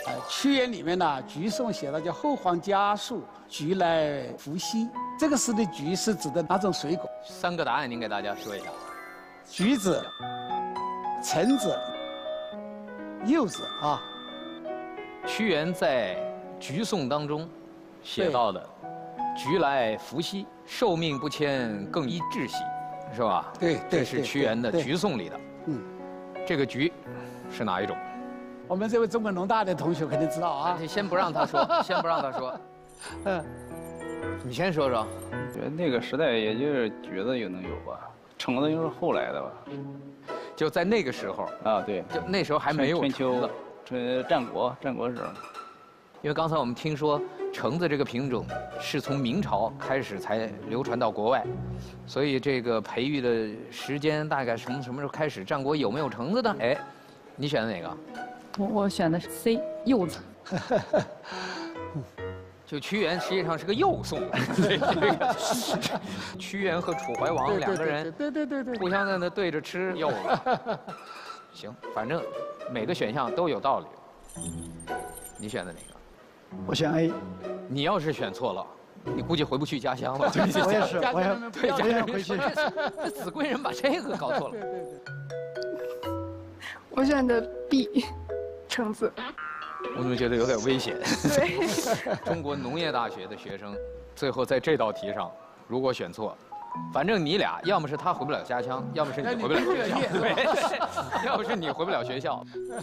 屈原里面呢，橘颂写的叫后黄家树，橘来伏羲。这个诗的橘是指的哪种水果 ？3个答案您给大家说一下。 橘子、橙子、柚子啊。 屈原在《橘颂》当中写到的“橘来伏羲，寿命不迁，更宜窒息”，是吧？ 对， 这是屈原的《橘颂》里的。嗯，这个橘是哪一种？ 我们这位中国农大的同学肯定知道啊。 先不让他说，先不让他说。你先说说。 觉得那个时代也就是橘子也能有吧，橙子又是后来的吧。 就在那个时候啊，对， 就那时候还没有春秋橙子， 战国时候。 因为刚才我们听说橙子这个品种是从明朝开始才流传到国外，所以这个培育的时间大概什么时候开始？战国有没有橙子呢？哎，你选的哪个？ 我选的是 C， 柚子。 就屈原实际上是个诱送，屈原和楚怀王两个人， 对， 互相在那对着吃柚子。行，反正每个选项都有道理。你选的哪个？ 我选 A。 你要是选错了，你估计回不去家乡了。 我也是，我也对，家人回去。 这子贵人把这个搞错了。 我选的 B， 橙子。 我怎么觉得有点危险？ 对。 中国农业大学的学生，最后在这道题上，如果选错，反正你俩要么是他回不了家乡，要么是你回不了学校，对，要不是你回不了学校。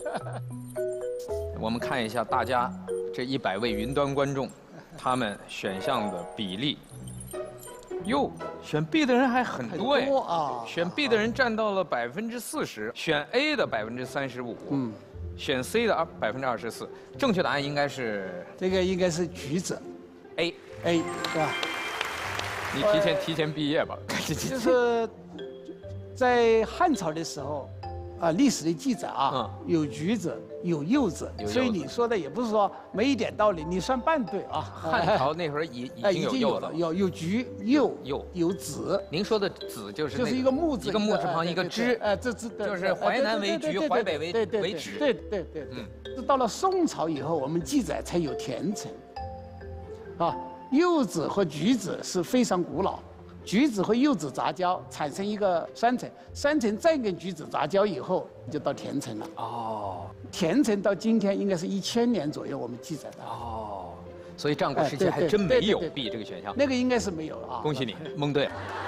我们看一下大家这100位云端观众，他们选项的比例。哟，选 B 的人还很多哎，选 B 的人占到了40%，选 A 的35%，选 C 的24%。正确答案应该是这个应该是橘子 ，A， 是吧？ 你提前毕业吧。 就是在汉朝的时候，历史的记载啊，有橘子，有柚子，所以你说的也不是说没一点道理，你算半对啊。 汉朝那会儿已经有柚子， 有橘、柚，有子。 您说的子就是一个木字， 一个木字旁一个枝， 这就是淮南为橘，淮北为枳。 对，是到了宋朝以后，我们记载才有甜橙。啊，柚子和橘子是非常古老。橘子和柚子杂交产生一个酸橙，酸橙再跟橘子杂交以后，就到甜橙了。哦，甜橙到今天应该是1000年左右，我们记载的。 哦，所以战国时期还真没有 B 这个选项。 那个应该是没有啊。 恭喜你蒙对了。